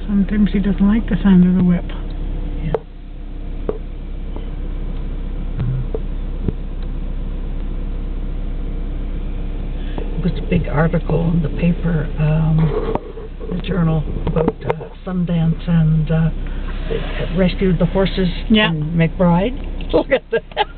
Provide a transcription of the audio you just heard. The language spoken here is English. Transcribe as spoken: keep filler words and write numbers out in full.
Sometimes he doesn't like the sound of the whip. Yeah. There was a big article in the paper, um, the journal, about uh, Sundance, and uh, they rescued the horses Yeah. in McBride. Look at that.